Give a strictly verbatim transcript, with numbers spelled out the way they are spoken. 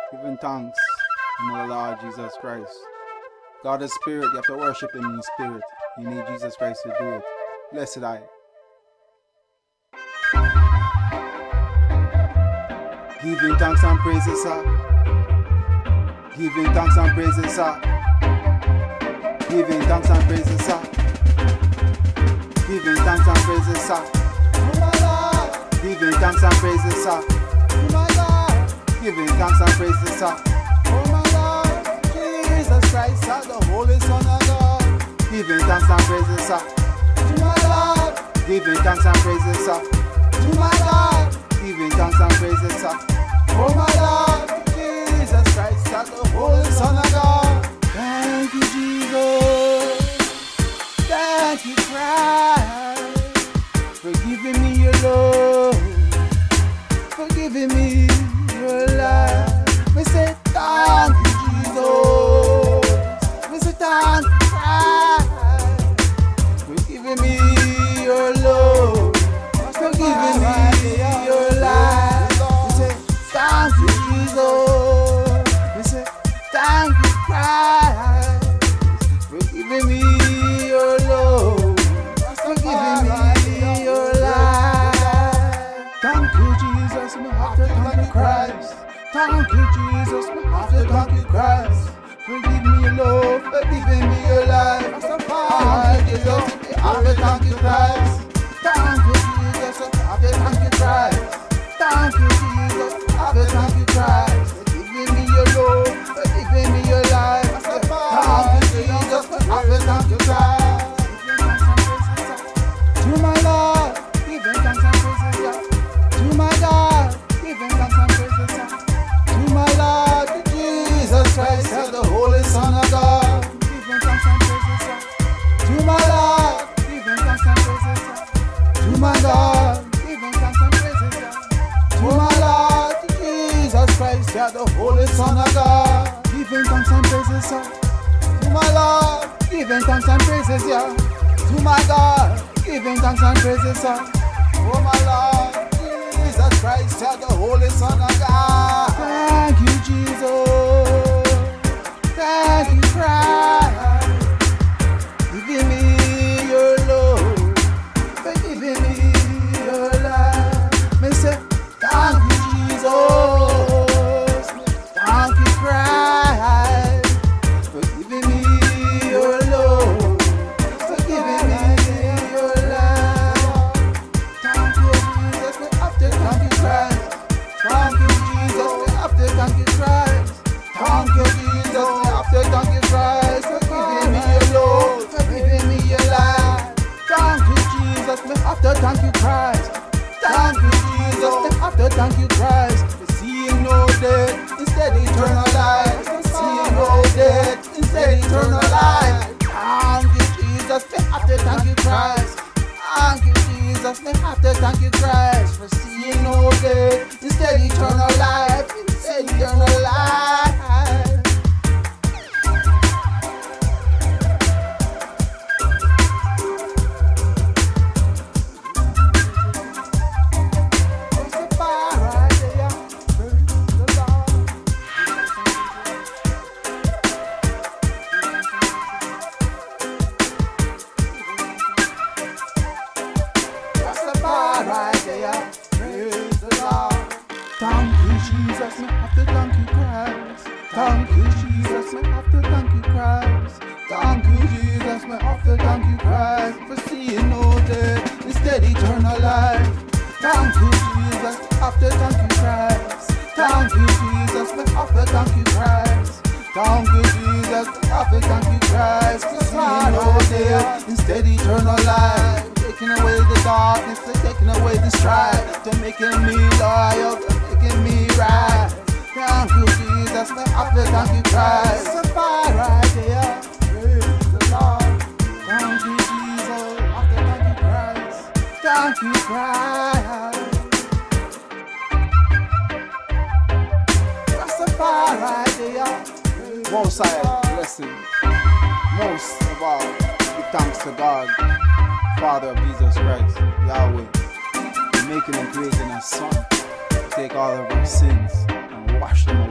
Giving thanks to the Lord Jesus Christ. God is spirit, you have to worship him in spirit. You need Jesus Christ to do it. Blessed I. Giving thanks and praises, sir. Giving thanks and praises, sir. Giving thanks and praises, sir. Giving thanks and praises, sir. Giving thanks and praises, sir. Giving thanks and praises, sir. Oh my Lord, Jesus Christ, sir, the Holy Son of God. Giving thanks and praises, sir. To my Lord. Giving thanks and praises, sir. To my God. Giving thanks and praises, sir. Oh my Lord, Jesus Christ, sir, the Holy Son of God. Thank you, Jesus. Thank you, Christ, for giving me your love, for giving me your life. We say thank you, Jesus. We say thank you, Christ, for giving me your love, for giving me your life. We say thank you, Jesus. We say thank you, Christ, for giving me your love, for giving me your life. Thank you, Jesus. We have to thank you, Christ. Thank you, Jesus. We have to thank you, Christ. Forgive me your love, for giving me your life. Thank you, Jesus. We have to thank you, Christ. Thank you, Jesus. We have to thank you, Christ. Thank you, Jesus. We have to thank you, Christ. For giving me your love, for giving me your life. Thank you, Jesus. We have to thank you, Christ. To my Lord, giving thanks and praises, yeah. To my God, giving thanks and praises, yeah. To my Lord, Jesus Christ, yeah, the Holy Son of God, giving thanks and praises, yeah. To my Lord, giving thanks and praises, yeah. To my God, giving thanks and praises, yeah. To my Lord, Jesus Christ, yeah, the Holy Son of God, giving thanks and praises, yeah. To my Lord, giving thanks and praises, yeah. To my God, giving thanks and praises, sir. Oh my Lord, Jesus Christ, yeah, the Holy Son of God. Thank you, Jesus. Thank you, Christ. Giving me your love, for giving me your life. Me say, thank you, Jesus. Thank you, Christ, for giving me your love. Thank you, Christ. Thank you, Jesus. We have to thank you, Christ, for giving me your love, for giving me your life. Thank you, Jesus. We have to thank you, Christ. Thank you, Jesus. We have to thank you, Christ, for seeing no death, instead eternal life. For seeing no death, instead eternal life. Thank you, Jesus. We have to thank you, Christ. Thank you, Jesus. We have to thank you, Christ, for seeing no death, instead eternal life. Eternal life. Thank you, Jesus, me have to thank you, Christ. Thank you, Jesus, me have to thank you, Christ. Thank you, Jesus, me have to thank you, Christ, for seeing no death, instead eternal life. Thank you, Jesus, me have to thank you, Christ. Thank you, Jesus, me have to thank you, Christ. Thank you, Jesus, me have to thank you, Christ, for seeing no death, instead eternal life. Taking away the darkness, to taking away the strife, to making me loyal, to making me right. Thank you, Jesus, me have to thank you, Christ. It's a fire right there. Praise the Lord. Thank you, Jesus, I have to thank you, Christ. Thank you, Christ. It's a fire right there. Most high blessing. Most of all, give thanks to God, Father of Jesus Christ, Yahweh, for making and creating a son to take all of our sins and wash them away.